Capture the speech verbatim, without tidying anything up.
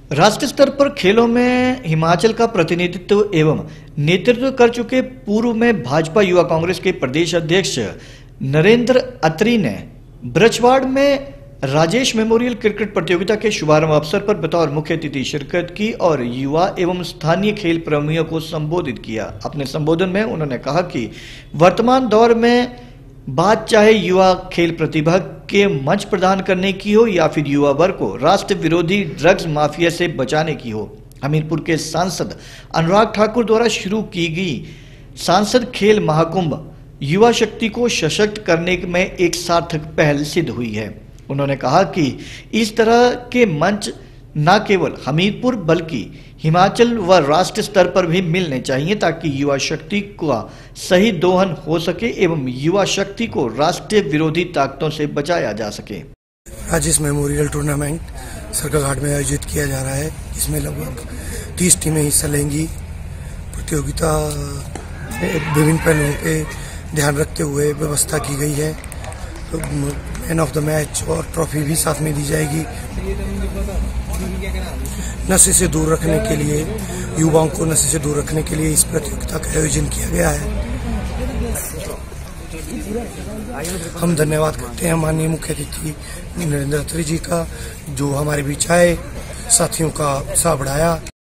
राष्ट्रीय स्तर पर खेलों में हिमाचल का प्रतिनिधित्व एवं नेतृत्व कर चुके पूर्व में भाजपा युवा कांग्रेस के प्रदेश अध्यक्ष नरेंद्र अत्री ने ब्रजवाड़ में राजेश मेमोरियल क्रिकेट प्रतियोगिता के शुभारंभ अवसर पर बतौर मुख्य अतिथि शिरकत की और युवा एवं स्थानीय खेल प्रेमियों को संबोधित किया। अपने संबोधन में उन्होंने कहा कि वर्तमान दौर में बात चाहे युवा खेल प्रतिभा के मंच प्रदान करने की हो या फिर युवा वर्ग को राष्ट्र विरोधी ड्रग्स माफिया से बचाने की हो, हमीरपुर के सांसद अनुराग ठाकुर द्वारा शुरू की गई सांसद खेल महाकुंभ युवा शक्ति को सशक्त करने में एक सार्थक पहल सिद्ध हुई है। उन्होंने कहा कि इस तरह के मंच न केवल हमीरपुर बल्कि हिमाचल व राष्ट्र स्तर पर भी मिलने चाहिए ताकि युवा शक्ति का सही दोहन हो सके एवं युवा शक्ति को राष्ट्रीय विरोधी ताकतों से बचाया जा सके। राजेश मेमोरियल टूर्नामेंट सरकाघाट में आयोजित किया जा रहा है, जिसमें लगभग तीस टीमें हिस्सा लेंगी। प्रतियोगिता विभिन्न पहलुओं पे ध्यान रखते हुए व्यवस्था की गई है। तो मैन ऑफ द मैच और ट्रॉफी भी साथ में दी जाएगी। नशे से दूर रखने के लिए, युवाओं को नशे से दूर रखने के लिए इस प्रतियोगिता का आयोजन किया गया है। हम धन्यवाद करते हैं माननीय मुख्य अतिथि नरेंद्र अत्री जी का, जो हमारे बीच आए, साथियों का उत्साह बढ़ाया।